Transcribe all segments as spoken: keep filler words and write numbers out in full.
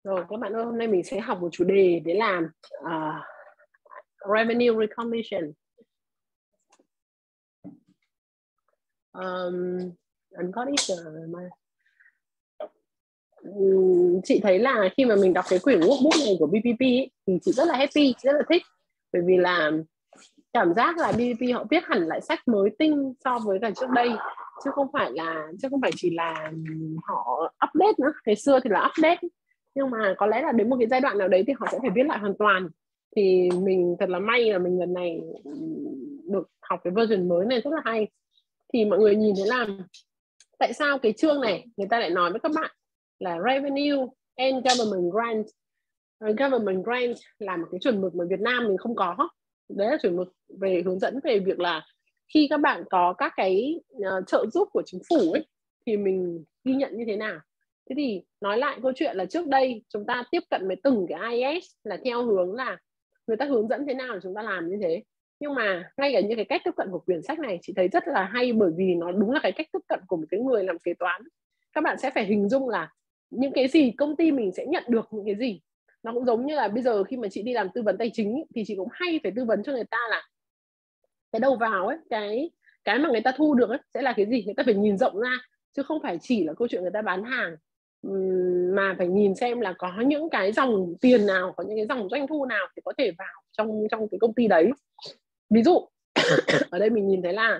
Rồi các bạn ơi, hôm nay mình sẽ học một chủ đề để làm uh, revenue recognition. Um, anh có ít mà um, chị thấy là khi mà mình đọc cái quyển workbook này của bê pê pê ấy, thì chị rất là happy, chị rất là thích, bởi vì là cảm giác là bê pê pê họ viết hẳn lại sách mới tinh so với cả trước đây, chứ không phải là chứ không phải chỉ là họ update nữa. Ngày xưa thì là update, nhưng mà có lẽ là đến một cái giai đoạn nào đấy thì họ sẽ phải viết lại hoàn toàn. Thì mình thật là may là mình lần này được học cái version mới này rất là hay. Thì mọi người nhìn thấy là tại sao cái chương này người ta lại nói với các bạn là revenue and government grant. Government grant là một cái chuẩn mực mà Việt Nam mình không có. Đấy là chuẩn mực về hướng dẫn về việc là khi các bạn có các cái uh, trợ giúp của chính phủ ấy, thì mình ghi nhận như thế nào. Thế thì nói lại câu chuyện là trước đây chúng ta tiếp cận với từng cái i ét là theo hướng là người ta hướng dẫn thế nào thì chúng ta làm như thế. Nhưng mà ngay cả những cái cách tiếp cận của quyển sách này chị thấy rất là hay, bởi vì nó đúng là cái cách tiếp cận của một cái người làm kế toán. Các bạn sẽ phải hình dung là những cái gì công ty mình sẽ nhận được những cái gì. Nó cũng giống như là bây giờ khi mà chị đi làm tư vấn tài chính thì chị cũng hay phải tư vấn cho người ta là cái đầu vào ấy, cái cái mà người ta thu được ấy, sẽ là cái gì. Người ta phải nhìn rộng ra, chứ không phải chỉ là câu chuyện người ta bán hàng, mà phải nhìn xem là có những cái dòng tiền nào, có những cái dòng doanh thu nào thì có thể vào trong trong cái công ty đấy. Ví dụ ở đây mình nhìn thấy là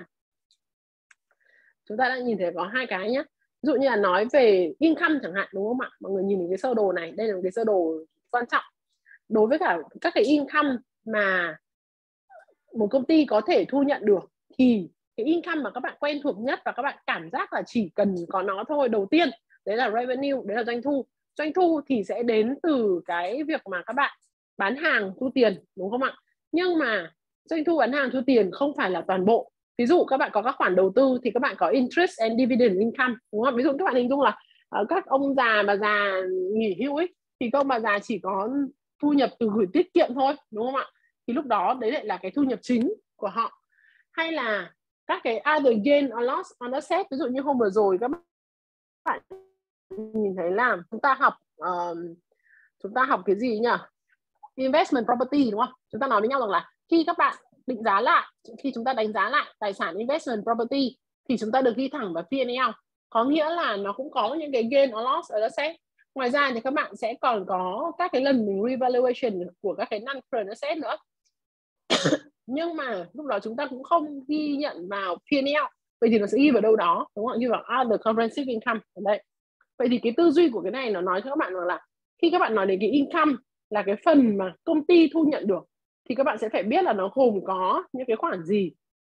chúng ta đã nhìn thấy có hai cái nhé. Ví dụ như là nói về income chẳng hạn, đúng không ạ? Mọi người nhìn thấy cái sơ đồ này, đây là một cái sơ đồ quan trọng đối với cả các cái income mà một công ty có thể thu nhận được. Thì cái income mà các bạn quen thuộc nhất và các bạn cảm giác là chỉ cần có nó thôi, đầu tiên đấy là revenue, đấy là doanh thu. Doanh thu thì sẽ đến từ cái việc mà các bạn bán hàng thu tiền, đúng không ạ? Nhưng mà doanh thu bán hàng thu tiền không phải là toàn bộ. Ví dụ các bạn có các khoản đầu tư thì các bạn có interest and dividend income, đúng không? Ví dụ các bạn hình dung là uh, các ông già bà già nghỉ hưu ấy, thì các ông bà già chỉ có thu nhập từ gửi tiết kiệm thôi, đúng không ạ? Thì lúc đó đấy lại là cái thu nhập chính của họ. Hay là các cái other gain or loss on asset, ví dụ như hôm vừa rồi các bạn nhìn thấy là chúng ta học uh, chúng ta học cái gì nhỉ? Investment property, đúng không? Chúng ta nói với nhau rằng là khi các bạn định giá lại, khi chúng ta đánh giá lại tài sản investment property thì chúng ta được ghi thẳng vào P and L. Có nghĩa là nó cũng có những cái gain or loss ở asset. Ngoài ra thì các bạn sẽ còn có các cái lần mình revaluation của các cái non-current asset nữa. Nhưng mà lúc đó chúng ta cũng không ghi nhận vào P and L. Vậy thì nó sẽ ghi vào đâu đó, đúng không? Ghi vào other comprehensive income ở đây. Vậy thì cái tư duy của cái này nó nói cho các bạn rằng là khi các bạn nói đến cái income là cái phần mà công ty thu nhận được, thì các bạn sẽ phải biết là nó gồm có những cái khoản gì.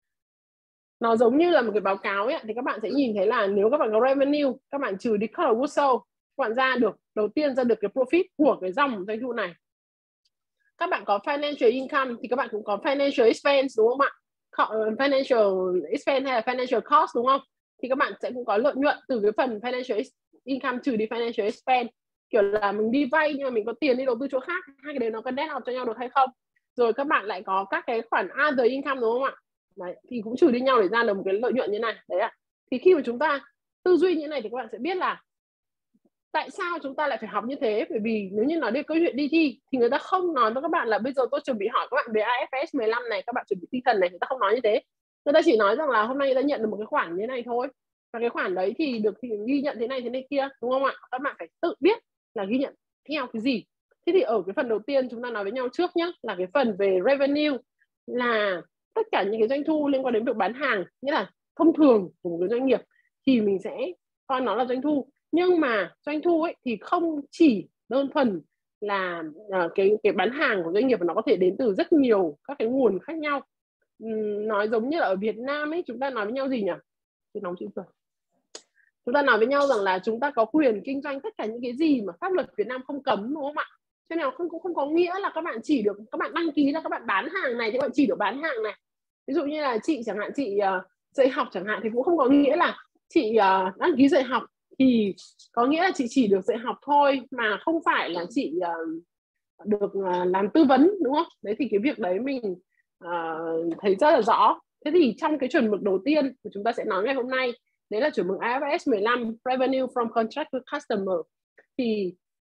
Nó giống như là một cái báo cáo ấy, thì các bạn sẽ nhìn thấy là nếu các bạn có revenue, các bạn trừ đi cost of goods sold, các bạn ra được, đầu tiên ra được cái profit của cái dòng doanh thu này. Các bạn có financial income thì các bạn cũng có financial expense, đúng không ạ? Financial expense hay là financial cost, đúng không? Thì các bạn sẽ cũng có lợi nhuận từ cái phần financial income trừ đi financial expense. Kiểu là mình đi vay nhưng mà mình có tiền đi đầu tư chỗ khác, hai cái đấy nó có net out cho nhau được hay không? Rồi các bạn lại có các cái khoản other income, đúng không ạ? Đấy, thì cũng trừ đi nhau để ra được một cái lợi nhuận như này. Đấy ạ. Thì khi mà chúng ta tư duy như này thì các bạn sẽ biết là tại sao chúng ta lại phải học như thế. Bởi vì nếu như nói đến câu chuyện đi thi thì người ta không nói với các bạn là bây giờ tôi chuẩn bị hỏi các bạn về i ép ét mười lăm này, các bạn chuẩn bị tinh thần này. Người ta không nói như thế. Người ta chỉ nói rằng là hôm nay người ta nhận được một cái khoản như thế này thôi, và cái khoản đấy thì được thì ghi nhận thế này thế này kia, đúng không ạ? Các bạn phải tự biết là ghi nhận theo cái gì. Thế thì ở cái phần đầu tiên chúng ta nói với nhau trước nhé, là cái phần về revenue, là tất cả những cái doanh thu liên quan đến việc bán hàng, nghĩa là thông thường của một cái doanh nghiệp thì mình sẽ coi nó là doanh thu. Nhưng mà doanh thu ấy thì không chỉ đơn thuần là uh, cái cái bán hàng của doanh nghiệp, nó có thể đến từ rất nhiều các cái nguồn khác nhau. Uhm, nói giống như là ở Việt Nam ấy, chúng ta nói với nhau gì nhỉ? Nóng chữ rồi. Chúng ta nói với nhau rằng là chúng ta có quyền kinh doanh tất cả những cái gì mà pháp luật Việt Nam không cấm, đúng không ạ? Cho nên không cũng không có nghĩa là các bạn chỉ được, các bạn đăng ký là các bạn bán hàng này thì các bạn chỉ được bán hàng này. Ví dụ như là chị chẳng hạn, chị uh, dạy học chẳng hạn, thì cũng không có nghĩa là chị uh, đăng ký dạy học thì có nghĩa là chị chỉ được dạy học thôi, mà không phải là chị uh, được uh, làm tư vấn, đúng không? Đấy thì cái việc đấy mình uh, thấy rất là rõ. Thế thì trong cái chuẩn mực đầu tiên của chúng ta sẽ nói ngày hôm nay, đấy là chuẩn mực i ép ét mười lăm, Revenue from Contract with Customer. Thì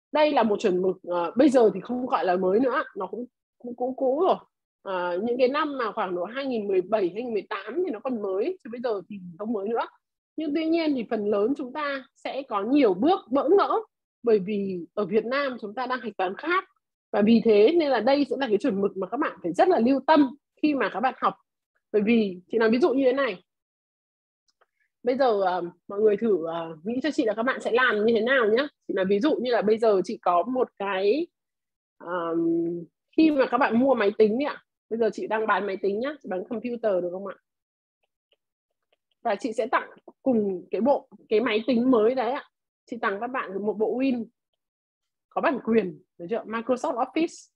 đây là một chuẩn mực uh, bây giờ thì không gọi là mới nữa, nó cũng cũng cũ cũ rồi. Uh, những cái năm mà khoảng độ hai nghìn mười bảy, hai nghìn mười tám thì nó còn mới, chứ bây giờ thì không mới nữa. Nhưng tuy nhiên thì phần lớn chúng ta sẽ có nhiều bước bỡ ngỡ, bởi vì ở Việt Nam chúng ta đang hạch toán khác, và vì thế nên là đây sẽ là cái chuẩn mực mà các bạn phải rất là lưu tâm khi mà các bạn học. Bởi vì chị nói ví dụ như thế này, bây giờ uh, mọi người thử uh, nghĩ cho chị là các bạn sẽ làm như thế nào nhé. Chị nói ví dụ như là bây giờ chị có một cái um, khi mà các bạn mua máy tính ạ, bây giờ chị đang bán máy tính nhá, chị bán computer được không ạ? Và chị sẽ tặng cùng cái bộ cái máy tính mới đấy ạ, chị tặng các bạn một bộ Win có bản quyền, được chưa? Microsoft Office.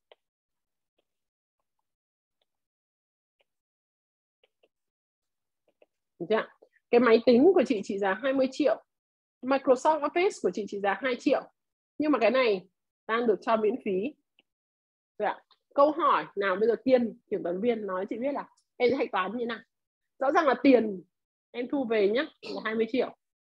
Được chưa? Cái máy tính của chị trị giá hai mươi triệu, Microsoft Office của chị trị giá hai triệu, nhưng mà cái này đang được cho miễn phí. Được ạ? Câu hỏi nào bây giờ Tiên, kiểm toán viên, nói chị biết là em sẽ hạch toán như thế nào. Rõ ràng là tiền em thu về nhé, là hai mươi triệu.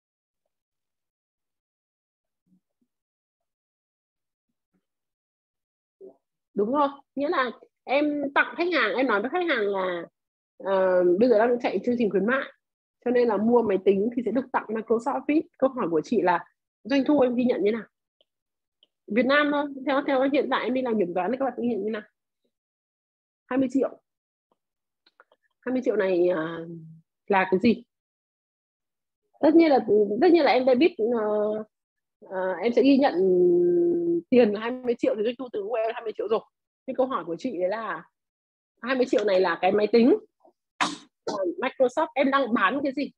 Đúng không? Nghĩa là em tặng khách hàng, em nói với khách hàng là uh, bây giờ đang chạy chương trình khuyến mại, cho nên là mua máy tính thì sẽ được tặng Microsoft Office. Câu hỏi của chị là doanh thu em ghi nhận như nào? Việt Nam thôi, theo theo hiện tại em đi làm kiểm toán thì các bạn ghi nhận như nào? hai mươi triệu. hai mươi triệu này uh, là cái gì? Tất nhiên là tất nhiên là em debit, uh, uh, em sẽ ghi nhận tiền là hai mươi triệu thì doanh thu từ của em là hai mươi triệu rồi. Nhưng câu hỏi của chị đấy là hai mươi triệu này là cái máy tính Microsoft, em đang bán cái gì?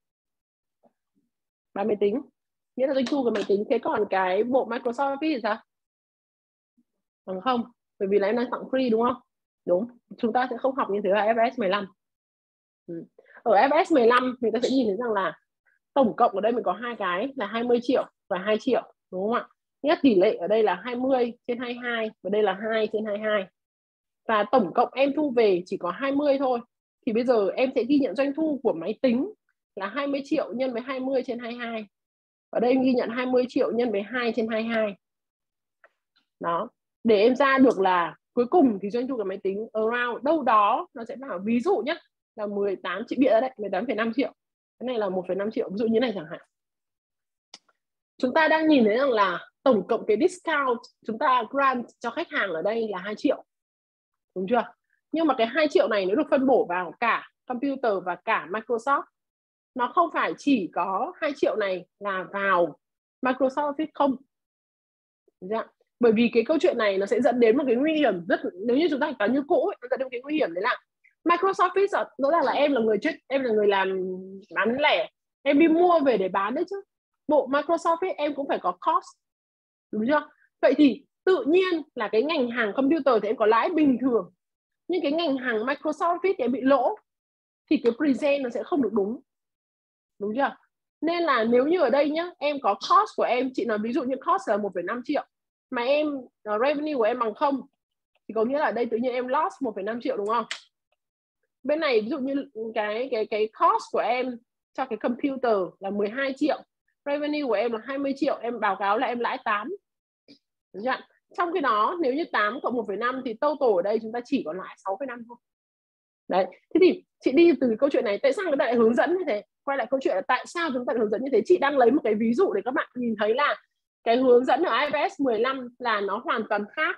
Bán máy tính, nghĩa là doanh thu của máy tính. Thế còn cái bộ Microsoft Office thì sao? Bằng không, bởi vì là em đang tặng free đúng không? Đúng, chúng ta sẽ không học như thế ở ép ét mười lăm. Ừ. Ở ép ét mười lăm người ta sẽ nhìn thấy rằng là tổng cộng ở đây mình có hai cái là hai mươi triệu và hai triệu, đúng không ạ? Nghĩa tỷ lệ ở đây là hai mươi trên hai mươi hai và đây là hai trên hai mươi hai. Và tổng cộng em thu về chỉ có hai mươi thôi. Thì bây giờ em sẽ ghi nhận doanh thu của máy tính là hai mươi triệu nhân với hai mươi trên hai mươi hai. Ở đây em ghi nhận hai mươi triệu nhân với hai trên hai mươi hai. Đó. Để em ra được là cuối cùng thì doanh thu của máy tính around đâu đó nó sẽ vào, ví dụ nhé, là mười tám, chị bịa ra đấy, mười tám phẩy năm triệu. Cái này là một phẩy năm triệu, ví dụ như này chẳng hạn. Chúng ta đang nhìn thấy rằng là tổng cộng cái discount chúng ta grant cho khách hàng ở đây là hai triệu. Đúng chưa? Nhưng mà cái hai triệu này nó được phân bổ vào cả computer và cả Microsoft. Nó không phải chỉ có hai triệu này là vào Microsoft Office không. Đúng chưa? Bởi vì cái câu chuyện này nó sẽ dẫn đến một cái nguy hiểm rất, nếu như chúng ta toán như cũ ấy, nó dẫn đến một cái nguy hiểm đấy là Microsoft Office rõ ràng là em là người trade, em là người làm bán lẻ, em đi mua về để bán đấy chứ. Bộ Microsoft Office em cũng phải có cost. Đúng chưa? Vậy thì tự nhiên là cái ngành hàng computer thì em có lãi bình thường, nhưng cái ngành hàng Microsoft Office thì em bị lỗ, thì cái present nó sẽ không được đúng. Đúng chưa? Nên là nếu như ở đây nhá, em có cost của em, chị nói ví dụ như cost là một phẩy năm triệu mà em uh, revenue của em bằng không, thì có nghĩa là ở đây tự nhiên em lost một phẩy năm triệu đúng không? Bên này ví dụ như cái cái cái cost của em cho cái computer là mười hai triệu, revenue của em là hai mươi triệu, em báo cáo là em lãi tám. Đúng chưa? Trong khi đó nếu như tám cộng một phẩy năm thì total ở đây chúng ta chỉ có lãi sáu phẩy năm thôi. Đấy, thế thì chị đi từ cái câu chuyện này, tại sao người ta lại hướng dẫn như thế? Quay lại câu chuyện là tại sao chúng ta hướng dẫn như thế? Chị đang lấy một cái ví dụ để các bạn nhìn thấy là cái hướng dẫn ở i ép ét mười lăm là nó hoàn toàn khác.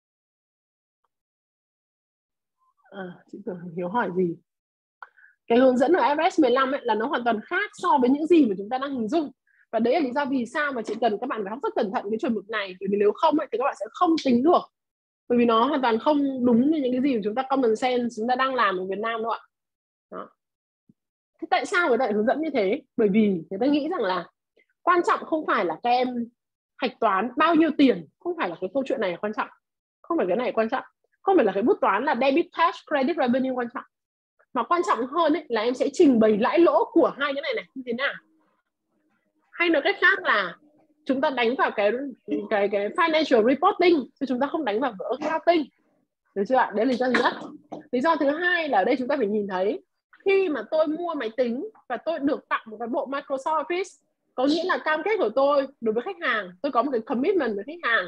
À, chị tưởng Hiếu hỏi gì? Cái hướng dẫn ở i ép ét mười lăm ấy là nó hoàn toàn khác so với những gì mà chúng ta đang hình dung. Và đấy là lý do vì sao mà chị cần các bạn phải học rất cẩn thận cái chuẩn mực này, bởi vì nếu không ấy, thì các bạn sẽ không tính được, bởi vì nó hoàn toàn không đúng như những cái gì mà chúng ta common sense chúng ta đang làm ở Việt Nam đâu ạ. Đó. Thế tại sao người ta lại hướng dẫn như thế? Bởi vì người ta nghĩ rằng là quan trọng không phải là các em hạch toán bao nhiêu tiền, không phải là cái câu chuyện này quan trọng, không phải cái này quan trọng, không phải là cái bút toán là debit cash credit revenue quan trọng, mà quan trọng hơn ấy là em sẽ trình bày lãi lỗ của hai cái này này như thế nào. Hay nói cách khác là chúng ta đánh vào cái cái cái financial reporting chứ chúng ta không đánh vào accounting. Được chưa ạ? Đấy là lý do thứ nhất. Lý do thứ hai là ở đây chúng ta phải nhìn thấy khi mà tôi mua máy tính và tôi được tặng một cái bộ Microsoft Office, có nghĩa là cam kết của tôi đối với khách hàng, tôi có một cái commitment với khách hàng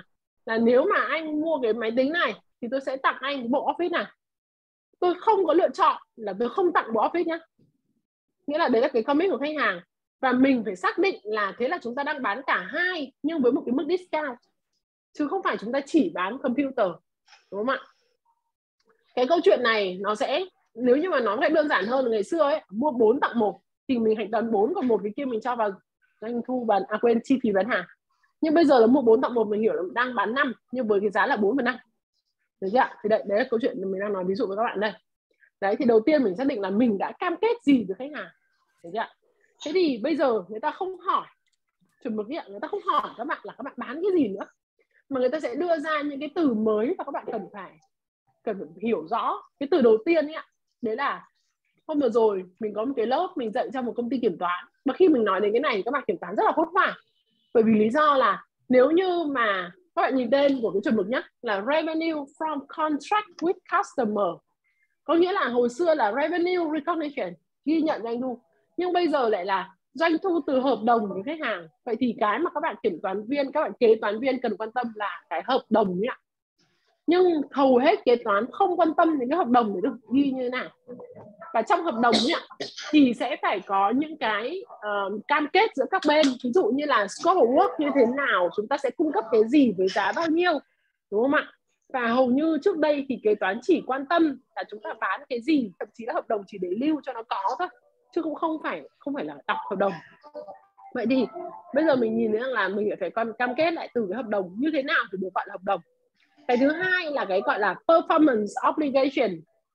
là nếu mà anh mua cái máy tính này thì tôi sẽ tặng anh bộ Office này. Tôi không có lựa chọn là tôi không tặng bộ Office nhá. Nghĩa là đấy là cái commit của khách hàng. Và mình phải xác định là thế là chúng ta đang bán cả hai nhưng với một cái mức discount, chứ không phải chúng ta chỉ bán computer, đúng không ạ? Cái câu chuyện này nó sẽ, nếu như mà nó lại đơn giản hơn ngày xưa ấy, mua bốn tặng một thì mình hạch toán bốn, còn một cái kia mình cho vào doanh thu bán, à quên, chi phí bán hàng. Nhưng bây giờ là mua bốn tặng một, mình hiểu là mình đang bán năm nhưng với cái giá là bốn phần năm. Được chưa? Thì đấy, đấy là câu chuyện mình đang nói ví dụ với các bạn đây. Đấy, thì đầu tiên mình xác định là mình đã cam kết gì với khách hàng. Được chưa? Thế thì bây giờ người ta không hỏi, chuẩn mực người ta không hỏi các bạn là các bạn bán cái gì nữa, mà người ta sẽ đưa ra những cái từ mới và các bạn cần phải cần phải hiểu rõ. Cái từ đầu tiên ấy, đấy là hôm vừa rồi mình có một cái lớp mình dạy cho một công ty kiểm toán, mà khi mình nói đến cái này các bạn kiểm toán rất là hốt hoảng, bởi vì lý do là nếu như mà các bạn nhìn tên của cái chuẩn mực nhé là revenue from contract with customer, có nghĩa là hồi xưa là revenue recognition, ghi nhận doanh thu, nhưng bây giờ lại là doanh thu từ hợp đồng với khách hàng. Vậy thì cái mà các bạn kiểm toán viên, các bạn kế toán viên cần quan tâm là cái hợp đồng nhỉ. Nhưng hầu hết kế toán không quan tâm đến cái hợp đồng để được ghi như thế nào. Và trong hợp đồng nhỉ, thì sẽ phải có những cái uh, cam kết giữa các bên, ví dụ như là scope of work như thế nào, chúng ta sẽ cung cấp cái gì với giá bao nhiêu, đúng không ạ? Và hầu như trước đây thì kế toán chỉ quan tâm là chúng ta bán cái gì, thậm chí là hợp đồng chỉ để lưu cho nó có thôi, chứ cũng không phải không phải là đọc hợp đồng. Vậy thì bây giờ mình nhìn thấy rằng là mình phải cam kết lại từ cái hợp đồng như thế nào thì được gọi là hợp đồng. Cái thứ hai là cái gọi là performance obligation.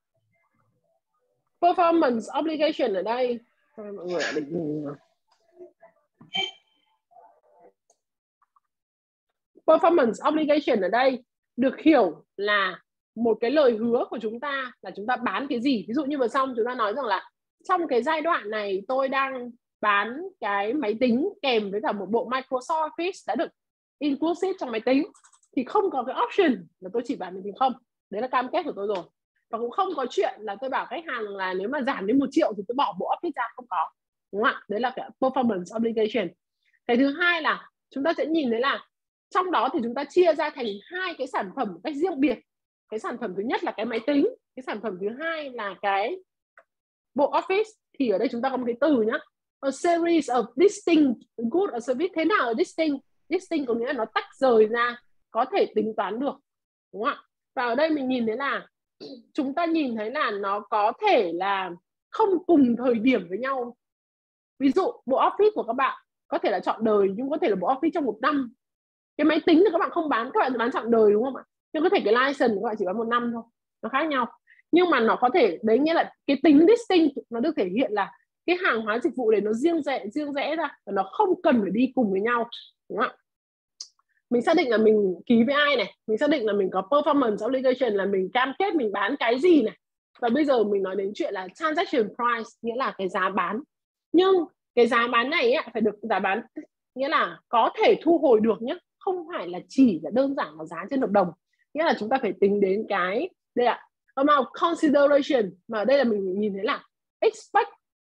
Performance obligation ở đây, mọi người định... Performance obligation ở đây được hiểu là một cái lời hứa của chúng ta là chúng ta bán cái gì. Ví dụ như vừa xong chúng ta nói rằng là trong cái giai đoạn này tôi đang bán cái máy tính kèm với cả một bộ Microsoft Office đã được inclusive trong máy tính, thì không có cái option là tôi chỉ bán máy tính không. Đấy là cam kết của tôi rồi. Và cũng không có chuyện là tôi bảo khách hàng là nếu mà giảm đến một triệu thì tôi bỏ bộ Office ra, không có, đúng không ạ? Đấy là cái performance obligation. Cái thứ hai là chúng ta sẽ nhìn thấy là trong đó thì chúng ta chia ra thành hai cái sản phẩm một cách riêng biệt. Cái sản phẩm thứ nhất là cái máy tính, cái sản phẩm thứ hai là cái bộ Office. Thì ở đây chúng ta có một cái từ nhá, a series of distinct goods or service. Thế nào là distinct? Distinct có nghĩa là nó tách rời ra, có thể tính toán được, đúng không ạ? Và ở đây mình nhìn thấy là chúng ta nhìn thấy là nó có thể là không cùng thời điểm với nhau. Ví dụ bộ Office của các bạn có thể là trọn đời, nhưng có thể là bộ Office trong một năm. Cái máy tính thì các bạn không bán, các bạn bán trọn đời, đúng không ạ? Nhưng có thể cái license các bạn chỉ bán một năm thôi, nó khác nhau. Nhưng mà nó có thể, đấy nghĩa là cái tính distinct nó được thể hiện là cái hàng hóa dịch vụ này nó riêng rẽ riêng rẽ ra và nó không cần phải đi cùng với nhau, đúng không ạ? Mình xác định là mình ký với ai này, mình xác định là mình có performance obligation là mình cam kết mình bán cái gì này. Và bây giờ mình nói đến chuyện là transaction price, nghĩa là cái giá bán. Nhưng cái giá bán này ấy, phải được giá bán, nghĩa là có thể thu hồi được nhé, không phải là chỉ là đơn giản là giá trên hợp đồng. Nghĩa là chúng ta phải tính đến cái, đây là amount consideration, mà ở đây là mình nhìn thấy là expect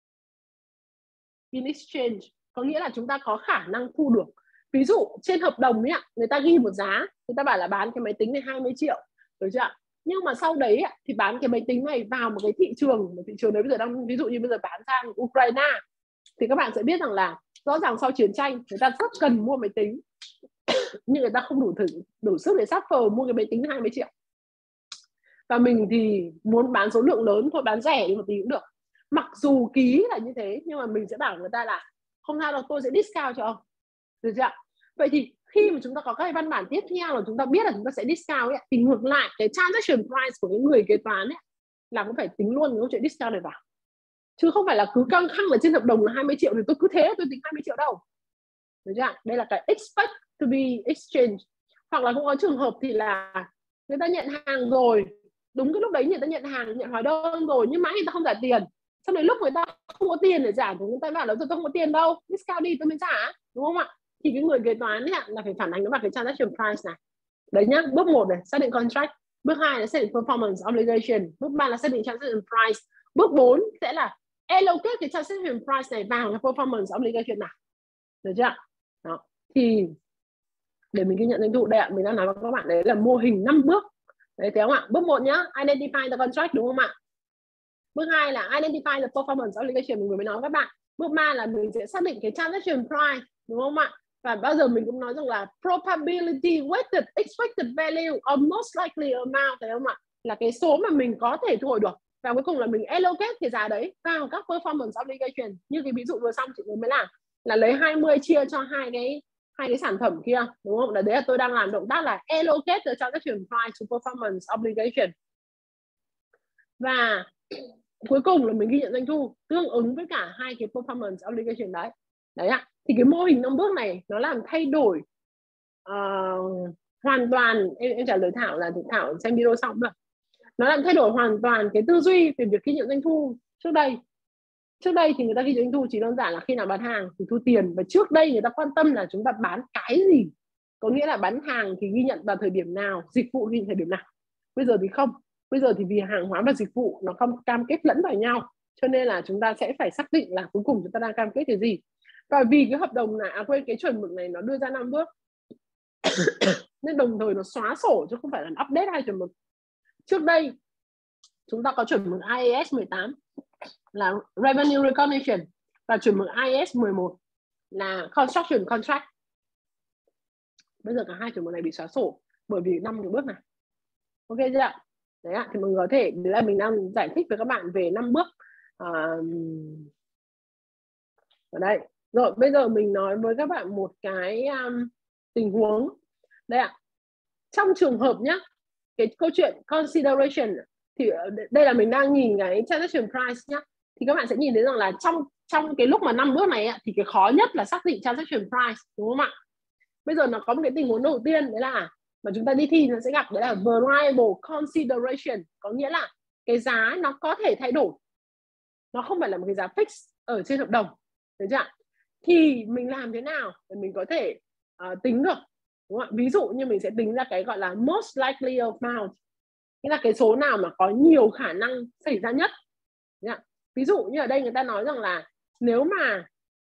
in exchange, có nghĩa là chúng ta có khả năng thu được. Ví dụ trên hợp đồng ấy, người ta ghi một giá, người ta bảo là bán cái máy tính này hai mươi triệu, được chưa? Nhưng mà sau đấy thì bán cái máy tính này vào một cái thị trường, một thị trường đấy bây giờ đang, ví dụ như bây giờ bán sang Ukraine, thì các bạn sẽ biết rằng là rõ ràng sau chiến tranh người ta rất cần mua máy tính, nhưng người ta không đủ thử đủ sức để suffer mua cái máy tính hai mươi triệu. Và mình thì muốn bán số lượng lớn thôi, bán rẻ đi một tí cũng được. Mặc dù ký là như thế, nhưng mà mình sẽ bảo người ta là không sao đâu, tôi sẽ discount cho ông, được chưa? Vậy thì khi mà chúng ta có các văn bản tiếp theo là chúng ta biết là chúng ta sẽ discount ấy, thì ngược lại cái transaction price của cái người kế toán ấy là cũng phải tính luôn cái câu chuyện discount này vào, chứ không phải là cứ căng thẳng là trên hợp đồng là hai mươi triệu thì tôi cứ thế tôi tính hai mươi triệu đâu, được chưa? Đây là cái expect to be exchange. Hoặc là cũng có trường hợp thì là người ta nhận hàng rồi, đúng cái lúc đấy người ta nhận hàng, nhận hóa đơn rồi, nhưng mãi người ta không trả tiền. Sau đấy lúc người ta không có tiền để trả thì người ta bảo là tôi không có tiền đâu, discount đi tôi mới trả, đúng không ạ? Thì cái người kế toán ấy là phải phản ánh nó vào cái transaction price này. Đấy nhá, bước một này xác định contract, bước hai là xác định performance obligation, bước ba là xác định transaction price, bước bốn sẽ là allocate cái transaction price này vào cái performance obligation nào, được chưa? Đó. Thì để mình ghi nhận doanh thu. Đây ạ, mình đang nói với các bạn đấy là mô hình năm bước. Đấy, thấy không ạ? Bước một nhá, identify the contract, đúng không ạ? Bước hai là identify the performance obligation, mình vừa mới nói với các bạn. Bước ba là mình sẽ xác định cái transaction price, đúng không ạ? Và bao giờ mình cũng nói rằng là probability weighted expected value or most likely amount, thấy không ạ? Là cái số mà mình có thể thu hồi được. Và cuối cùng là mình allocate cái giá đấy vào các performance obligation. Như cái ví dụ vừa xong chị mới làm là lấy hai mươi chia cho hai cái hai cái sản phẩm kia, đúng không? Là đấy là tôi đang làm động tác là allocate the transaction price to performance obligation. Và cuối cùng là mình ghi nhận doanh thu tương ứng với cả hai cái performance obligation đấy. Đấy ạ. Thì cái mô hình năm bước này nó làm thay đổi uh, hoàn toàn, em, em trả lời Thảo là Thảo xem video xong rồi. Nó làm thay đổi hoàn toàn cái tư duy về việc ghi nhận doanh thu trước đây. Trước đây thì người ta ghi nhận doanh thu chỉ đơn giản là khi nào bán hàng thì thu tiền, và trước đây người ta quan tâm là chúng ta bán cái gì. Có nghĩa là bán hàng thì ghi nhận vào thời điểm nào, dịch vụ ghi nhận thời điểm nào. Bây giờ thì không. Bây giờ thì vì hàng hóa và dịch vụ nó không cam kết lẫn vào nhau, cho nên là chúng ta sẽ phải xác định là cuối cùng chúng ta đang cam kết cái gì. Và vì cái hợp đồng này, à quên, cái chuẩn mực này nó đưa ra năm bước nên đồng thời nó xóa sổ chứ không phải là update hai chuẩn mực. Trước đây chúng ta có chuẩn mực I A S mười tám là Revenue Recognition và chuẩn mực I A S mười một là Construction Contract. Bây giờ cả hai chuẩn mực này bị xóa sổ bởi vì năm cái bước này. Ok chưa ạ? Đấy ạ, thì mình có thể, đấy là mình đang giải thích với các bạn về năm bước à, ở đây. Rồi bây giờ mình nói với các bạn một cái um, tình huống. Đây ạ, trong trường hợp nhá, cái câu chuyện consideration thì đây là mình đang nhìn cái transaction price nhá, thì các bạn sẽ nhìn thấy rằng là trong trong cái lúc mà năm bước này thì cái khó nhất là xác định transaction price, đúng không ạ? Bây giờ nó có một cái tình huống đầu tiên, đấy là mà chúng ta đi thi nó sẽ gặp, đấy là variable consideration, có nghĩa là cái giá nó có thể thay đổi, nó không phải là một cái giá fix ở trên hợp đồng, được chưa? Thì mình làm thế nào để mình có thể uh, tính được, đúng không? Ví dụ như mình sẽ tính ra cái gọi là most likely amount, nghĩa là cái số nào mà có nhiều khả năng xảy ra nhất. Ví dụ như ở đây người ta nói rằng là nếu mà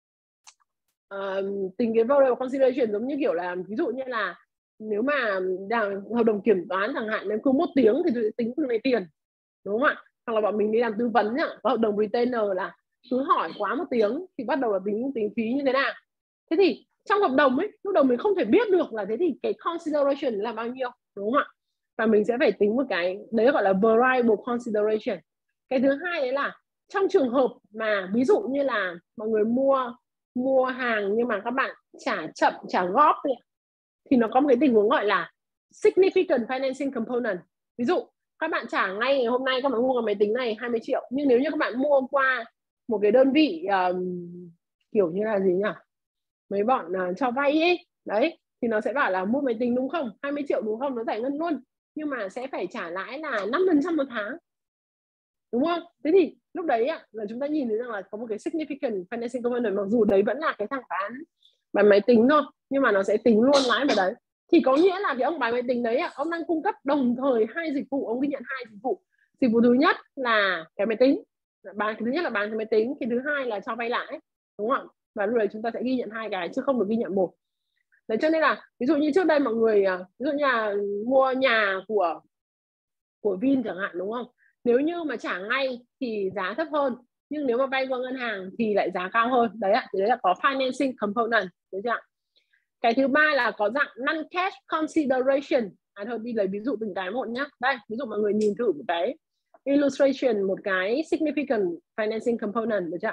uh, tính cái variable consideration giống như kiểu là ví dụ như là nếu mà đang hợp đồng kiểm toán chẳng hạn, nếu cứ một tiếng thì tôi sẽ tính từng này tiền, đúng không ạ? Hoặc là bọn mình đi làm tư vấn nhá, có hợp đồng retainer là cứ hỏi quá một tiếng thì bắt đầu là tính tính phí như thế nào. Thế thì trong hợp đồng ấy, lúc đầu mình không thể biết được là thế thì cái consideration là bao nhiêu, đúng không ạ? Và mình sẽ phải tính một cái đấy gọi là variable consideration. Cái thứ hai đấy là trong trường hợp mà ví dụ như là mọi người mua mua hàng nhưng mà các bạn trả chậm, trả góp ấy, thì nó có một cái tình huống gọi là significant financing component. Ví dụ các bạn trả ngay ngày hôm nay, các bạn mua cái máy tính này hai mươi triệu, nhưng nếu như các bạn mua qua một cái đơn vị um, kiểu như là gì nhỉ, mấy bọn uh, cho vay ấy, đấy thì nó sẽ bảo là mua máy tính đúng không, hai mươi triệu đúng không, nó giải ngân luôn, nhưng mà sẽ phải trả lãi là năm phần trăm một tháng, đúng không? Thế thì lúc đấy ạ, là chúng ta nhìn thấy rằng là có một cái significant financing component, mặc dù đấy vẫn là cái thằng bán bán máy tính thôi, nhưng mà nó sẽ tính luôn lãi vào đấy. Thì có nghĩa là cái ông bán máy tính đấy ạ, ông đang cung cấp đồng thời hai dịch vụ, ông ghi nhận hai dịch vụ. Dịch vụ thứ nhất là cái máy tính, bán thứ nhất là bán cái máy tính, cái thứ hai là cho vay lãi, đúng không? Và lúc đấy chúng ta sẽ ghi nhận hai cái chứ không được ghi nhận một. Đấy, cho nên là ví dụ như trước đây mọi người ví dụ như là mua nhà của của Vin chẳng hạn, đúng không? Nếu như mà trả ngay thì giá thấp hơn, nhưng nếu mà vay qua ngân hàng thì lại giá cao hơn. Đấy ạ, thì đấy là có financing component, đúng chưa ạ? Cái thứ ba là có dạng non cash consideration. À thôi, đi lấy ví dụ từng cái một nhá. Đây, ví dụ mọi người nhìn thử một cái illustration, một cái significant financing component, được chưa?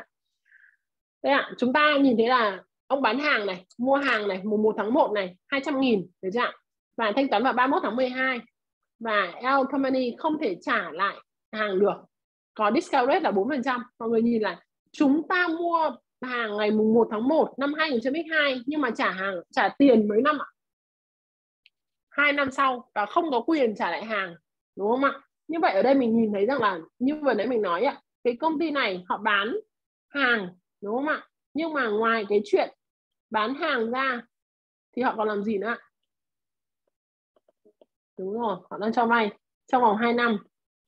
Đây ạ, chúng ta nhìn thấy là ông bán hàng này, mua hàng này, mùng một tháng một này, hai trăm nghìn, được chưa? Và thanh toán vào ba mươi mốt tháng mười hai. Và L company không thể trả lại hàng được, có discount rate là bốn phần trăm. Mọi người nhìn là chúng ta mua hàng ngày mùng một tháng một năm hai nghìn không trăm lẻ hai, nhưng mà trả hàng trả tiền mấy năm ạ? hai năm sau, và không có quyền trả lại hàng, đúng không ạ? Như vậy ở đây mình nhìn thấy rằng là như vừa nãy mình nói ạ, cái công ty này họ bán hàng, đúng không ạ? Nhưng mà ngoài cái chuyện bán hàng ra thì họ còn làm gì nữa ạ? Đúng rồi, họ đang cho vay trong vòng hai năm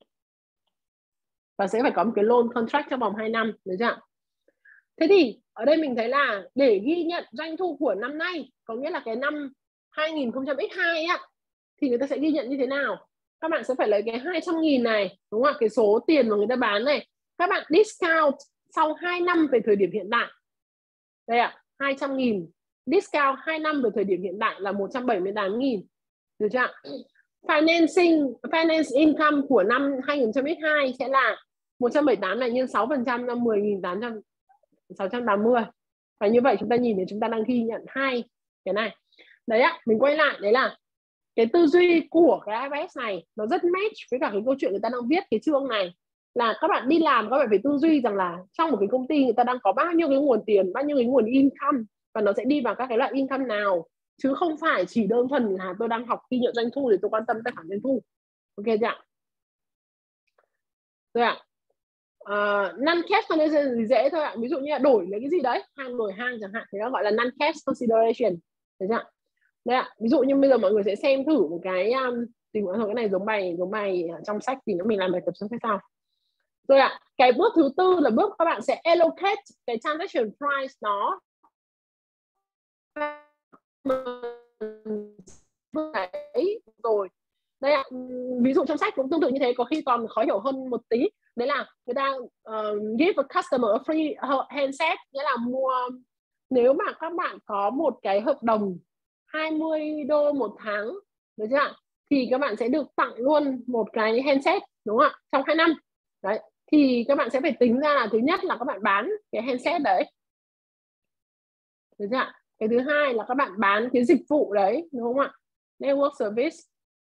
và sẽ phải có một cái loan contract trong vòng hai năm, được chưa? Thế thì ở đây mình thấy là để ghi nhận doanh thu của năm nay, có nghĩa là cái năm hai nghìn không trăm nhân hai á thì người ta sẽ ghi nhận như thế nào? Các bạn sẽ phải lấy cái hai trăm nghìn này, đúng không ạ? Cái số tiền mà người ta bán này, các bạn discount sau hai năm về thời điểm hiện tại. Đây ạ, à, hai trăm nghìn discount hai năm về thời điểm hiện tại là một trăm bảy mươi tám nghìn. Được chưa ạ? Financing finance income của năm hai nghìn không trăm nhân hai sẽ là một trăm bảy mươi tám này nhân sáu phần trăm là mười nghìn sáu trăm tám mươi. Và như vậy chúng ta nhìn thấy chúng ta đang ghi nhận hai cái này. Đấy ạ, mình quay lại, đấy là cái tư duy của cái i ép ét này nó rất match với cả cái câu chuyện người ta đang viết cái chương này, là các bạn đi làm các bạn phải tư duy rằng là trong một cái công ty người ta đang có bao nhiêu cái nguồn tiền, bao nhiêu cái nguồn income, và nó sẽ đi vào các cái loại income nào, chứ không phải chỉ đơn thuần là tôi đang học ghi nhận doanh thu để tôi quan tâm tài khoản doanh thu. Ok chưa ạ? Rồi ạ. Uh, non-cash consideration thì dễ thôi ạ. Ví dụ như là đổi lấy cái gì đấy, hàng đổi hàng chẳng hạn, thì nó gọi là non-cash consideration. Được chưa ạ? Đấy ạ. Ví dụ như bây giờ mọi người sẽ xem thử một cái um, thì mọi người cái này giống bài giống bài trong sách thì nó mình làm bài tập trong sách sau. Rồi ạ. Cái bước thứ tư là bước các bạn sẽ allocate cái transaction price nó đấy rồi. Đây ạ. Ví dụ trong sách cũng tương tự như thế, có khi còn khó hiểu hơn một tí. Đấy là người ta uh, give a customer a free handset, nghĩa là mua, nếu mà các bạn có một cái hợp đồng hai mươi đô một tháng, được chưa ạ? Thì các bạn sẽ được tặng luôn một cái handset, đúng không ạ? Trong hai năm. Đấy. Thì các bạn sẽ phải tính ra là thứ nhất là các bạn bán cái handset đấy. Được chưa ạ? Cái thứ hai là các bạn bán cái dịch vụ đấy, đúng không ạ? Network service.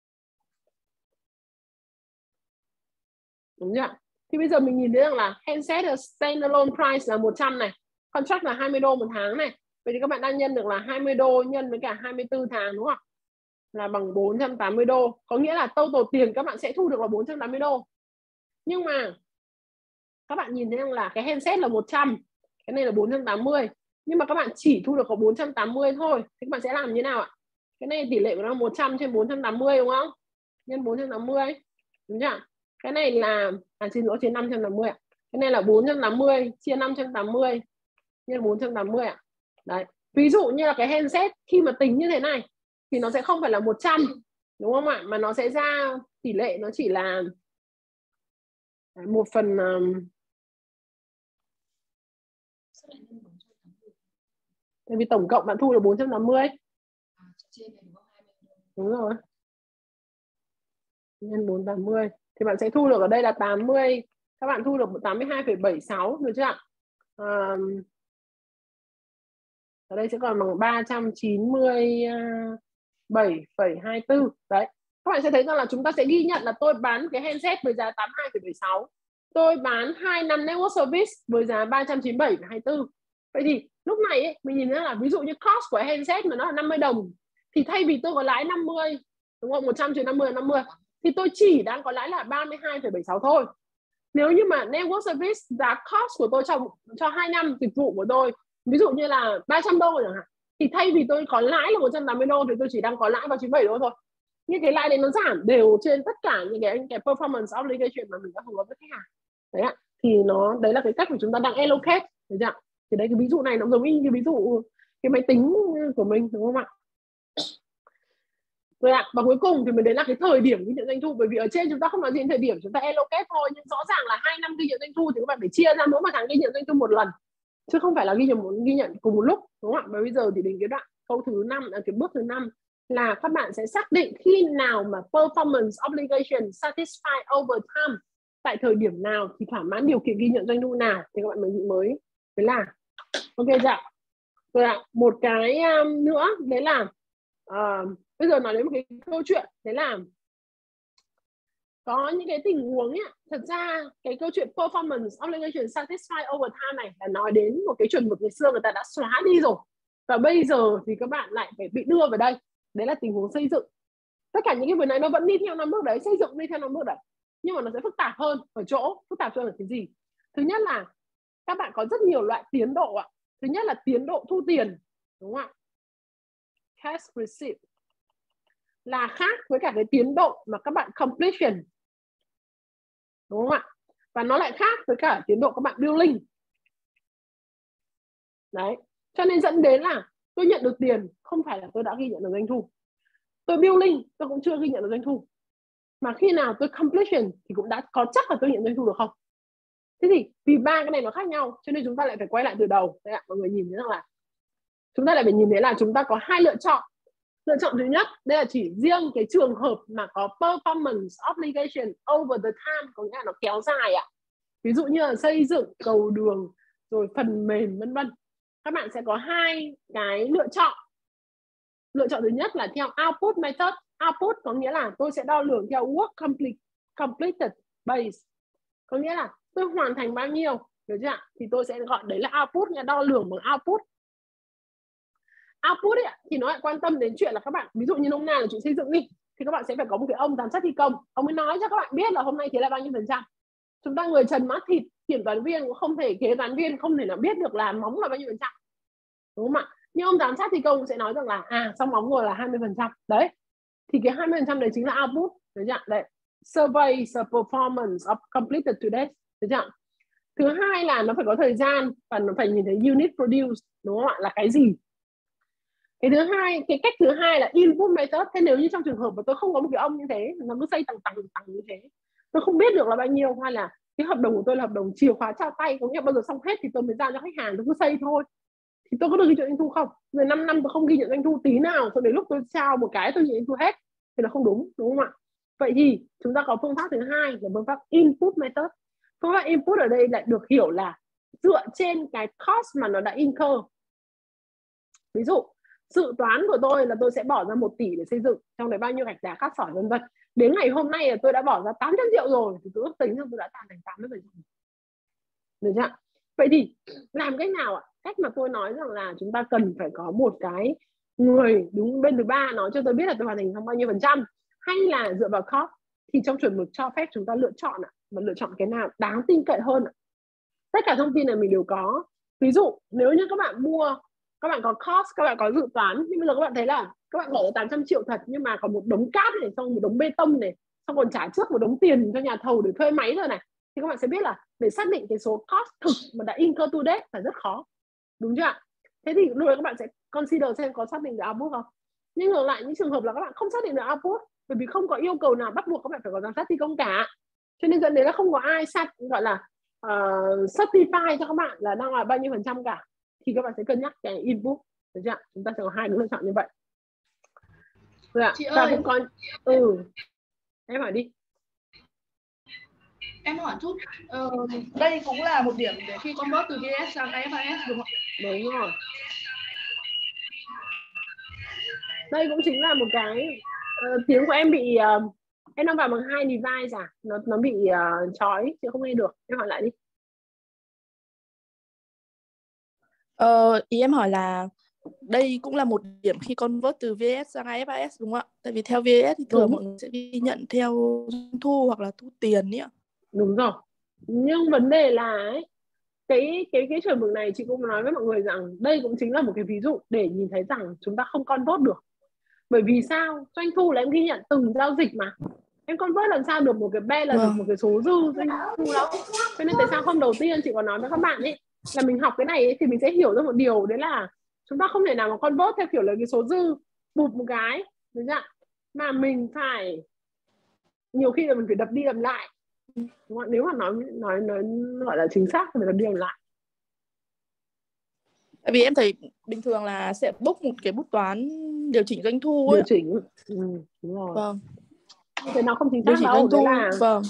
Đúng chưa ạ? Thì bây giờ mình nhìn thấy rằng là handset standalone price là một trăm này, contract là hai mươi đô một tháng này. Vậy thì các bạn đang nhân được là hai mươi đô nhân với cả hai mươi tư tháng, đúng không? Là bằng bốn trăm tám mươi đô. Có nghĩa là total tiền các bạn sẽ thu được là bốn trăm tám mươi đô. Nhưng mà các bạn nhìn thấy rằng là cái handset là một trăm, cái này là bốn trăm tám mươi. Nhưng mà các bạn chỉ thu được có bốn trăm tám mươi thôi. Thì các bạn sẽ làm như nào ạ? Cái này tỷ lệ của nó là một trăm trên bốn trăm tám mươi, đúng không? Nhân bốn trăm tám mươi. Đúng chưa? Cái này là, à xin lỗi, trên năm trăm tám mươi ạ. Cái này là bốn trăm tám mươi chia năm trăm tám mươi nhân bốn trăm tám mươi ạ. Đấy. Ví dụ như là cái handset khi mà tính như thế này thì nó sẽ không phải là một trăm, đúng không ạ? Mà nó sẽ ra tỷ lệ nó chỉ là một phần um... tại vì tổng cộng bạn thu được bốn trăm tám mươi. Đúng rồi. Nhân bốn trăm tám mươi thì bạn sẽ thu được ở đây là tám mươi. Các bạn thu được tám mươi hai phẩy bảy sáu, được chưa ạ? À, ở đây sẽ còn bằng ba trăm chín mươi bảy phẩy hai mươi tư. Đấy. Các bạn sẽ thấy rằng là chúng ta sẽ ghi nhận là tôi bán cái handset với giá tám mươi hai phẩy bảy sáu. Tôi bán hai năm network service với giá ba trăm chín mươi bảy phẩy hai mươi tư. Vậy thì lúc này ấy, mình nhìn thấy là ví dụ như cost của handset mà nó là năm mươi đồng thì thay vì tôi có lãi năm mươi, đúng không? một trăm trừ năm mươi là năm mươi, thì tôi chỉ đang có lãi là ba mươi hai phẩy bảy sáu thôi. Nếu như mà network service giá cost của tôi trong cho hai năm dịch vụ của tôi ví dụ như là ba trăm đô chẳng hạn, thì thay vì tôi có lãi là một trăm tám mươi đô thì tôi chỉ đang có lãi vào chín mươi bảy đô thôi. Như cái lãi đấy nó giảm đều trên tất cả những cái, cái performance obligation mà mình đã hứa với khách hàng. Đấy ạ. Thì nó đấy là cái cách mà chúng ta đang allocate, được chưa? Thì đấy, cái ví dụ này nó giống như cái ví dụ cái máy tính của mình, đúng không ạ? Rồi ạ. Và cuối cùng thì mình đấy là cái thời điểm ghi nhận doanh thu, bởi vì ở trên chúng ta không nói gì đến thời điểm, chúng ta allocate thôi, nhưng rõ ràng là hai năm ghi nhận doanh thu thì các bạn phải chia ra mỗi một tháng ghi nhận doanh thu một lần, chứ không phải là ghi nhận một ghi nhận cùng một lúc, đúng không ạ? Và bây giờ thì đến cái đoạn câu thứ năm, cái bước thứ năm là các bạn sẽ xác định khi nào mà performance obligation satisfy over time, tại thời điểm nào thì thỏa mãn điều kiện ghi nhận doanh thu nào thì các bạn mới mới mới làm. Ok chưa? Rồi ạ. Một cái um, nữa đấy là uh, bây giờ nói đến một cái câu chuyện, đấy là có những cái tình huống ấy, thật ra cái câu chuyện performance obligation satisfy over time này là nói đến một cái chuẩn mực ngày xưa người ta đã xóa đi rồi, và bây giờ thì các bạn lại phải bị đưa vào đây. Đấy là tình huống xây dựng. Tất cả những cái việc này nó vẫn đi theo năm bước đấy, xây dựng đi theo năm bước đấy, nhưng mà nó sẽ phức tạp hơn ở chỗ. Phức tạp hơn ở cái gì? Thứ nhất là các bạn có rất nhiều loại tiến độ ạ. Thứ nhất là tiến độ thu tiền, đúng không ạ? Cash receipt là khác với cả cái tiến độ mà các bạn completion, đúng không ạ? Và nó lại khác với cả tiến độ các bạn billing. Đấy. Cho nên dẫn đến là tôi nhận được tiền không phải là tôi đã ghi nhận được doanh thu. Tôi billing tôi cũng chưa ghi nhận được doanh thu, mà khi nào tôi completion thì cũng đã có chắc là tôi nhận doanh thu được không. Thế thì vì ba cái này nó khác nhau cho nên chúng ta lại phải quay lại từ đầu. Đấy ạ, mọi người nhìn thấy rằng là chúng ta lại phải nhìn thấy là chúng ta có hai lựa chọn. Lựa chọn thứ nhất, đây là chỉ riêng cái trường hợp mà có performance obligation over the time, có nghĩa là nó kéo dài ạ. Ví dụ như là xây dựng cầu đường rồi phần mềm vân vân. Các bạn sẽ có hai cái lựa chọn. Lựa chọn thứ nhất là theo output method. Output có nghĩa là tôi sẽ đo lường theo work complete, completed base. Có nghĩa là tôi hoàn thành bao nhiêu, được chưa ạ? Thì tôi sẽ gọi đấy là output, là đo lường bằng output. Output ấy, thì nó lại quan tâm đến chuyện là các bạn, ví dụ như nôm na là chuyện xây dựng đi, thì các bạn sẽ phải có một cái ông giám sát thi công, ông ấy nói cho các bạn biết là hôm nay thế là bao nhiêu phần trăm. Chúng ta người trần mắt thịt, kiểm toán viên cũng không thể, kế toán viên không thể nào biết được là móng là bao nhiêu phần trăm, đúng không ạ? Nhưng ông giám sát thi công sẽ nói rằng là à xong móng rồi là hai mươi phần trăm đấy, thì cái hai mươi phần trăm đấy chính là output, được chưa? Đấy, survey the performance of completed today, được chưa? Thứ hai là nó phải có thời gian và nó phải nhìn thấy unit produced, đúng không ạ? Là cái gì? Cái thứ hai, cái cách thứ hai là input method. Thế nếu như trong trường hợp mà tôi không có một cái ông như thế, nó cứ xây tầng tầng tầng như thế, tôi không biết được là bao nhiêu, hay là cái hợp đồng của tôi là hợp đồng chìa khóa trao tay, có nghĩa bao giờ xong hết thì tôi mới giao cho khách hàng, tôi cứ xây thôi, thì tôi có được ghi nhận doanh thu không? Rồi năm năm tôi không ghi nhận doanh thu tí nào, rồi đến lúc tôi trao một cái tôi ghi nhận doanh thu hết thì nó không đúng, đúng không ạ? Vậy thì chúng ta có phương pháp thứ hai là phương pháp input method. Phương pháp input ở đây lại được hiểu là dựa trên cái cost mà nó đã incur. Ví dụ dự toán của tôi là tôi sẽ bỏ ra một tỷ để xây dựng, trong đấy bao nhiêu gạch đá cát sỏi vân vân. Đến ngày hôm nay là tôi đã bỏ ra tám trăm triệu rồi, thì tôi ước tính rằng tôi đã hoàn thành tám mươi phần trăm. Được chưa? Vậy thì làm cách nào ạ? Cách mà tôi nói rằng là chúng ta cần phải có một cái người đúng bên thứ ba nói cho tôi biết là tôi hoàn thành xong bao nhiêu phần trăm, hay là dựa vào cost. Thì trong chuẩn mực cho phép chúng ta lựa chọn ạ, và lựa chọn cái nào đáng tin cậy hơn ạ. Tất cả thông tin này mình đều có. Ví dụ nếu như các bạn mua, các bạn có cost, các bạn có dự toán, nhưng bây giờ các bạn thấy là các bạn bỏ ra tám trăm triệu thật, nhưng mà còn một đống cát này, xong một đống bê tông này, xong còn trả trước một đống tiền cho nhà thầu để thuê máy rồi này, thì các bạn sẽ biết là để xác định cái số cost thực mà đã incur to date là rất khó, đúng chưa ạ? Thế thì lúc đấy các bạn sẽ consider xem có xác định được output không. Nhưng ngược lại những trường hợp là các bạn không xác định được output, bởi vì không có yêu cầu nào bắt buộc các bạn phải có giám sát thi công cả, cho nên dẫn đến là không có ai sát gọi là uh, certify cho các bạn là đang là bao nhiêu phần trăm cả, thì các bạn sẽ cân nhắc cái input, được chưa? Chúng ta sẽ có hai cái lựa chọn như vậy. Được ạ? Chị Và ơi, cũng có ừ em hỏi đi. em hỏi chút, ờ, đây cũng là một điểm để khi convert từ vê ét sang i ép ét đúng không? Đúng rồi. Đây cũng chính là một cái uh, tiếng của em bị uh, em đang vào bằng hai device à, nó nó bị uh, chói chứ không nghe được, em hỏi lại đi. Ờ, ý em hỏi là đây cũng là một điểm khi convert từ vê ét sang i ép ét đúng không ạ? Tại vì theo vê ét thì thường Đúng. mọi người sẽ ghi nhận theo doanh thu hoặc là thu tiền ấy ạ. Đúng rồi. Nhưng vấn đề là ấy, cái cái cái chuẩn mực này chị cũng nói với mọi người rằng đây cũng chính là một cái ví dụ để nhìn thấy rằng chúng ta không convert được. Bởi vì sao? Doanh thu là em ghi nhận từng giao dịch mà. Em convert làm sao được một cái balance, Vâng. một cái số dư doanh thu đâu. Cho nên tại sao hôm đầu tiên chị có nói với các bạn ấy là mình học cái này ấy, thì mình sẽ hiểu ra một điều, đấy là chúng ta không thể nào mà convert theo kiểu là cái số dư bụp một cái, đúng không? Mà mình phải nhiều khi là mình phải đập đi đập lại. Đúng không? Nếu mà nói nói nói gọi là chính xác thì mình đập đi đập lại. Tại vì em thấy bình thường là sẽ book một cái bút toán điều chỉnh doanh thu ấy. Điều chỉnh. Ừ, đúng rồi. Vâng. Thế nó không chính Điều xác chỉnh đâu, doanh đấy thu. là Vâng.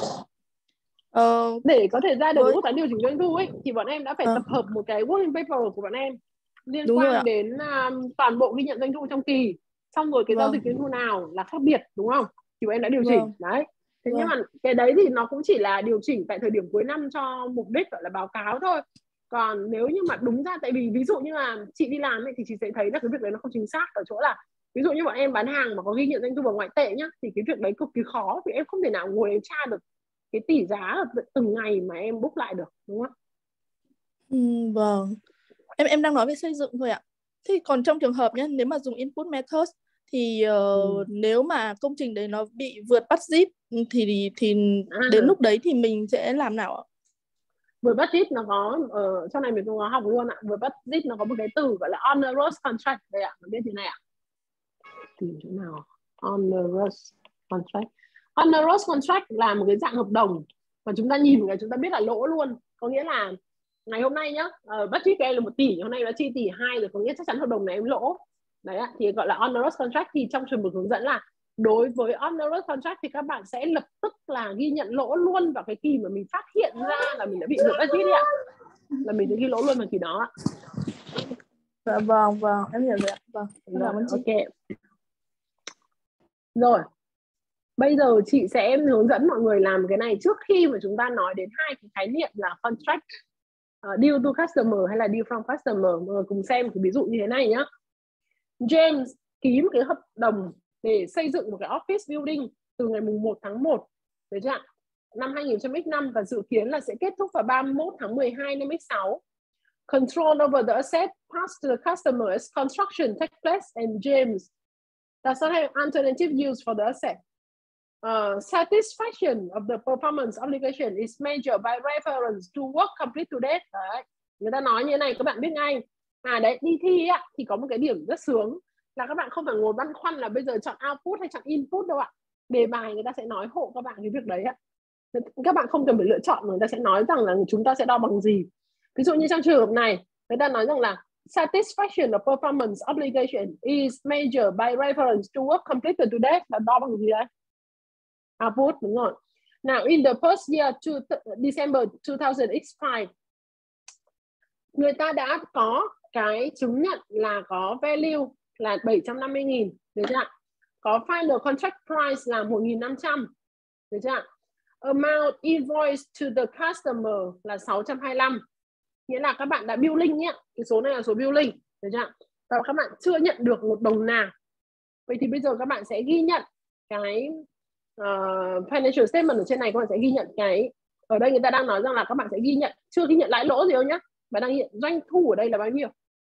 Ờ, để có thể ra được với... bút toán điều chỉnh doanh thu ấy thì bọn em đã phải à, tập hợp một cái working paper của bọn em liên đúng rồi quan ạ. đến um, toàn bộ ghi nhận doanh thu trong kỳ, xong rồi cái Vâng. giao dịch doanh thu nào là khác biệt, đúng không, thì bọn em đã điều chỉnh. Vâng. Đấy. Thế Vâng. nhưng mà cái đấy thì nó cũng chỉ là điều chỉnh tại thời điểm cuối năm cho mục đích gọi là báo cáo thôi. Còn nếu như mà đúng ra, tại vì ví dụ như là chị đi làm ấy, thì chị sẽ thấy là cái việc đấy nó không chính xác ở chỗ là ví dụ như bọn em bán hàng mà có ghi nhận doanh thu bằng ngoại tệ nhá, thì cái việc đấy cực kỳ khó, vì em không thể nào ngồi em tra được cái tỷ giá ở từng ngày mà em book lại được, đúng không? Ừ, vâng. Em em đang nói về xây dựng thôi ạ. Thì còn trong trường hợp nhé, nếu mà dùng input method thì uh, ừ. nếu mà công trình đấy nó bị vượt budget thì thì à. đến lúc đấy thì mình sẽ làm nào ạ? Vượt budget nó có ở trong này mình cũng có học luôn ạ. Vượt budget nó có một cái từ gọi là onerous contract đây ạ, mình biết thế này ạ. tìm chỗ nào. Onerous contract. Onerous contract là một cái dạng hợp đồng mà chúng ta nhìn là chúng ta biết là lỗ luôn. Có nghĩa là ngày hôm nay nhá, uh, budget của em là một tỷ, hôm nay nó chi tỷ hai rồi, có nghĩa chắc chắn hợp đồng này em lỗ. Đấy ạ, thì gọi là onerous contract. Thì trong trường mục hướng dẫn là đối với onerous contract thì các bạn sẽ lập tức là ghi nhận lỗ luôn vào cái kỳ mà mình phát hiện ra là mình đã bị vượt budget đấy ạ. Là mình sẽ ghi lỗ luôn vào kỳ đó ạ. Dạ, vâng, vâng, em hiểu rồi ạ. Vâng, rồi, cảm ơn chị. Ok. Rồi, bây giờ chị sẽ hướng dẫn mọi người làm cái này trước khi mà chúng ta nói đến hai cái khái niệm là contract, uh, deal to customer hay là deal from customer. Mọi người cùng xem cái ví dụ như thế này nhá. James ký một cái hợp đồng để xây dựng một cái office building từ ngày mùng một tháng một được chưa? Năm hai nghìn không trăm lẻ năm và dự kiến là sẽ kết thúc vào ba mươi mốt tháng mười hai năm hai sáu. Control over the asset passed to the customer as construction takes place and James does not have alternative use for the asset. Uh, satisfaction of the performance obligation is measured by reference to work complete to date. Đấy. Người ta nói như thế này các bạn biết ngay. À đấy, đi thi á, thì có một cái điểm rất sướng là các bạn không phải ngồi băn khoăn là bây giờ chọn output hay chọn input đâu ạ. Đề bài người ta sẽ nói hộ các bạn cái việc đấy ạ. Các bạn không cần phải lựa chọn mà người ta sẽ nói rằng là chúng ta sẽ đo bằng gì. Ví dụ như trong trường hợp này, người ta nói rằng là satisfaction of performance obligation is measured by reference to work completed to date, là đo bằng gì đấy? Output, đúng rồi. Now in the first year to December two thousand five, người ta đã có cái chứng nhận là có value là bảy trăm năm mươi nghìn, được chưa? Có final contract price là một nghìn năm trăm, được chưa? Amount invoice to the customer là sáu trăm hai mươi lăm. Nghĩa là các bạn đã billing nhé. Cái số này là số billing, được chưa? Và các bạn chưa nhận được một đồng nào. Vậy thì bây giờ các bạn sẽ ghi nhận cái uh, financial statement ở trên này, các bạn sẽ ghi nhận cái, ở đây người ta đang nói rằng là các bạn sẽ ghi nhận, chưa ghi nhận lãi lỗ gì đâu nhé, và đang hiện doanh thu ở đây là bao nhiêu.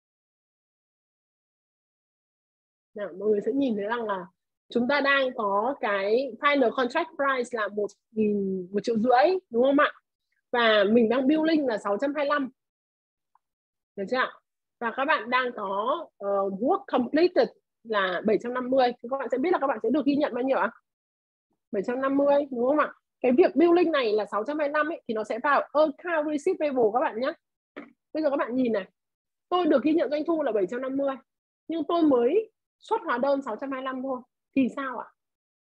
Nào, mọi người sẽ nhìn thấy rằng là chúng ta đang có cái final contract price là một nghìn, một triệu rưỡi, đúng không ạ? Và mình đang billing là sáu trăm hai mươi lăm, được chưa? Và các bạn đang có uh, work completed là bảy trăm năm mươi. Thì các bạn sẽ biết là các bạn sẽ được ghi nhận bao nhiêu ạ? bảy trăm năm mươi, đúng không ạ? Cái việc billing này là sáu trăm hai mươi lăm ấy, thì nó sẽ vào account receivable các bạn nhé. Bây giờ các bạn nhìn này, tôi được ghi nhận doanh thu là bảy trăm năm mươi, nhưng tôi mới xuất hóa đơn sáu trăm hai mươi lăm thôi, thì sao ạ?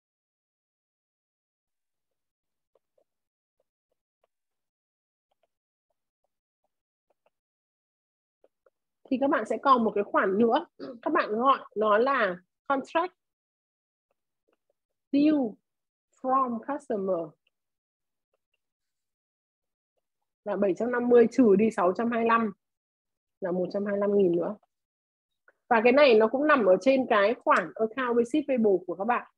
Thì các bạn sẽ còn một cái khoản nữa, các bạn gọi nó là contract deal from customer, là bảy trăm năm mươi trừ đi sáu trăm hai mươi lăm là một trăm hai mươi lăm nghìn nữa. Và cái này nó cũng nằm ở trên cái khoản account receivable của các bạn.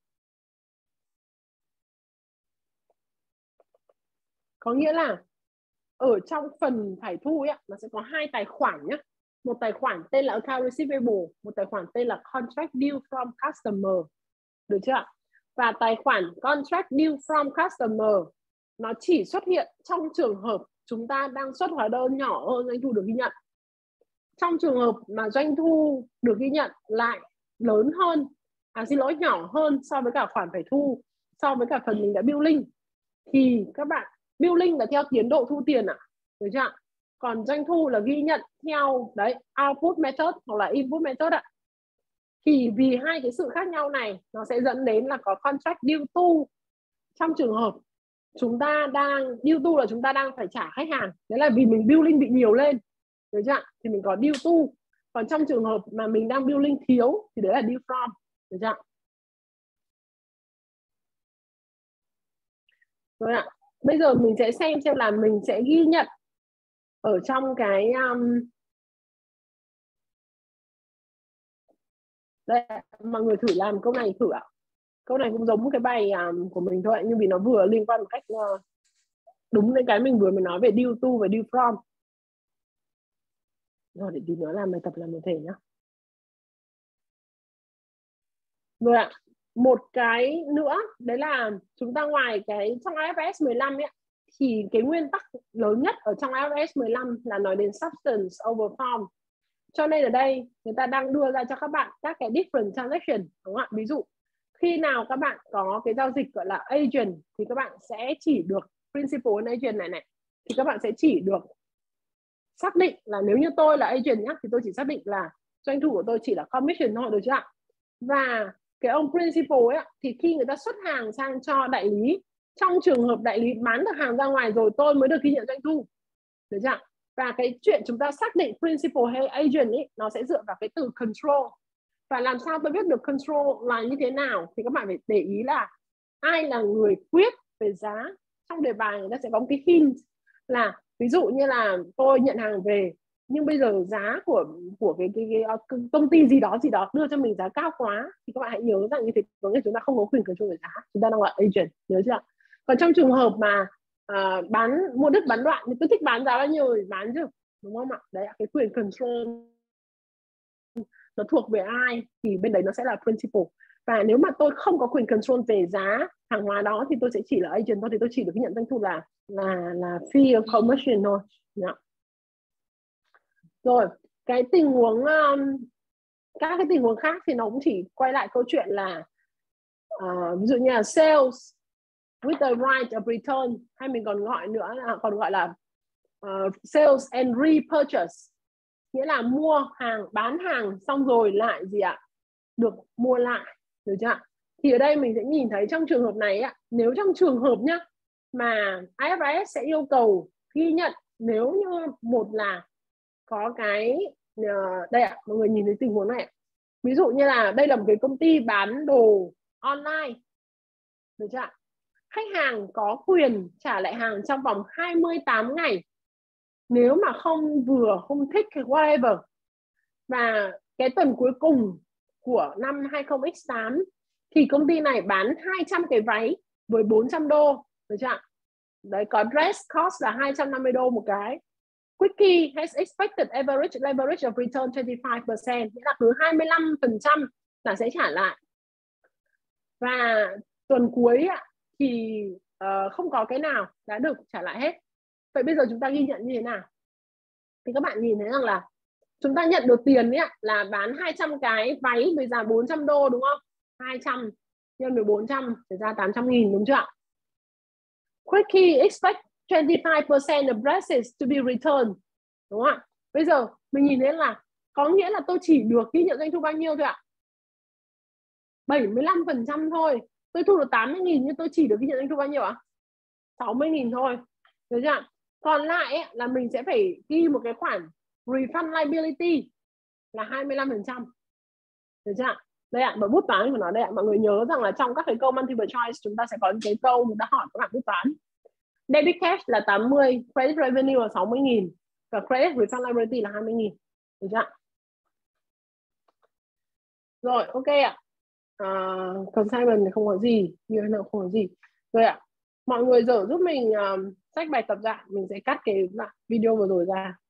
Có nghĩa là ở trong phần phải thu ấy, nó sẽ có hai tài khoản nhé. Một tài khoản tên là account receivable, một tài khoản tên là contract deal from customer, được chưa? Và tài khoản contract deal from customer nó chỉ xuất hiện trong trường hợp chúng ta đang xuất hóa đơn nhỏ hơn doanh thu được ghi nhận. Trong trường hợp mà doanh thu được ghi nhận lại lớn hơn, à xin lỗi, nhỏ hơn so với cả khoản phải thu, so với cả phần mình đã billing, thì các bạn billing là theo tiến độ thu tiền ạ, à? Được chưa? Còn doanh thu là ghi nhận theo đấy output method hoặc là input method ạ. À? Thì vì hai cái sự khác nhau này nó sẽ dẫn đến là có contract deal to. Trong trường hợp chúng ta đang deal to là chúng ta đang phải trả khách hàng, đấy là vì mình billing bị nhiều lên, được chưa? Thì mình có deal to. Còn trong trường hợp mà mình đang billing thiếu thì đấy là deal from, được chưa? Rồi ạ. Bây giờ mình sẽ xem xem là mình sẽ ghi nhận ở trong cái um... đây, mọi người thử làm câu này thử ạ. Câu này cũng giống cái bài um, của mình thôi, nhưng vì nó vừa liên quan một cách uh, đúng đến cái mình vừa mới nói về deal to và deal from. Rồi để tí nữa làm bài tập làm một thể nhá. Rồi ạ. Một cái nữa đấy là chúng ta ngoài cái trong i ép ес mười lăm ấy, thì cái nguyên tắc lớn nhất ở trong i ép ес mười lăm là nói đến substance over form. Cho nên ở đây người ta đang đưa ra cho các bạn các cái different transaction, đúng không ạ? Ví dụ khi nào các bạn có cái giao dịch gọi là agent thì các bạn sẽ chỉ được principal and agent này này, thì các bạn sẽ chỉ được xác định là nếu như tôi là agent nhá, thì tôi chỉ xác định là doanh thu của tôi chỉ là commission thôi, được chưa ạ? Và cái ông principal ấy thì khi người ta xuất hàng sang cho đại lý, trong trường hợp đại lý bán được hàng ra ngoài rồi tôi mới được ghi nhận doanh thu, được chưa ạ? Và cái chuyện chúng ta xác định principal hay agent ấy nó sẽ dựa vào cái từ control. Và làm sao tôi biết được control là như thế nào thì các bạn phải để ý là ai là người quyết về giá. Trong đề bài người ta sẽ có một cái hint là ví dụ như là tôi nhận hàng về nhưng bây giờ giá của của cái, cái, cái, cái công ty gì đó gì đó đưa cho mình giá cao quá, thì các bạn hãy nhớ rằng như thế có nghĩa chúng ta không có quyền control về giá, chúng ta đang là agent, nhớ chưa? Còn trong trường hợp mà à, bán mua đứt bán đoạn thì tôi thích bán giá bao nhiêu thì bán chứ, đúng không ạ? Đấy, cái quyền control nó thuộc về ai thì bên đấy nó sẽ là principal. Và nếu mà tôi không có quyền control về giá hàng hóa đó thì tôi sẽ chỉ là agent thôi, thì tôi chỉ được nhận doanh thu là là là fee of commission thôi. Yeah. Rồi cái tình huống um, các cái tình huống khác thì nó cũng chỉ quay lại câu chuyện là uh, ví dụ như là sales with the right of return, hay mình còn gọi nữa là còn gọi là uh, sales and repurchase, nghĩa là mua hàng bán hàng xong rồi lại gì ạ, được mua lại, được chưa? Thì ở đây mình sẽ nhìn thấy trong trường hợp này ạ, nếu trong trường hợp nhá mà i ép ét sẽ yêu cầu ghi nhận nếu như một là có cái uh, đây ạ, mọi người nhìn thấy tình huống này, ví dụ như là đây là một cái công ty bán đồ online, được chưa? Khách hàng có quyền trả lại hàng trong vòng hai mươi tám ngày nếu mà không vừa không thích cái whatever. Và cái tuần cuối cùng của năm hai không nhân tám thì công ty này bán hai trăm cái váy với bốn trăm đô, được chưa? Đấy, có dress cost là hai trăm năm mươi đô một cái. Quickie has expected average leverage of return twenty-five percent, nghĩa là cứ hai mươi lăm phần trăm là sẽ trả lại. Và tuần cuối thì uh, không có cái nào đã được trả lại hết. Vậy bây giờ chúng ta ghi nhận như thế nào? Thì các bạn nhìn thấy rằng là chúng ta nhận được tiền ấy, là bán hai trăm cái váy với giá bốn trăm đô, đúng không? hai trăm nhân với bốn trăm thì ra tám trăm nghìn, đúng chưa? Quickie expect twenty-five percent of dresses to be returned, đúng không ạ? Bây giờ mình nhìn thấy là có nghĩa là tôi chỉ được ghi nhận doanh thu bao nhiêu thôi ạ? bảy mươi lăm phần trăm thôi. Tôi thu được tám mươi nghìn nhưng tôi chỉ được ghi nhận doanh thu bao nhiêu ạ? sáu mươi nghìn thôi, được chưa? Còn lại ấy, là mình sẽ phải ghi một cái khoản refund liability là hai mươi lăm phần trăm, được chưa? Đây ạ, bởi bút toán của nó đây ạ. Mọi người nhớ rằng là trong các cái câu multiple choice chúng ta sẽ có những cái câu người ta hỏi các bạn bút toán. Debit cash là tám mươi, credit revenue là sáu mươi nghìn và credit refund liability là hai mươi nghìn, được chưa? Rồi, ok ạ. Uh, consignment thì không có gì, như thế nào không có gì. Rồi ạ. Mọi người dở giúp mình uh, sách bài tập ra, mình sẽ cắt cái video vừa rồi ra.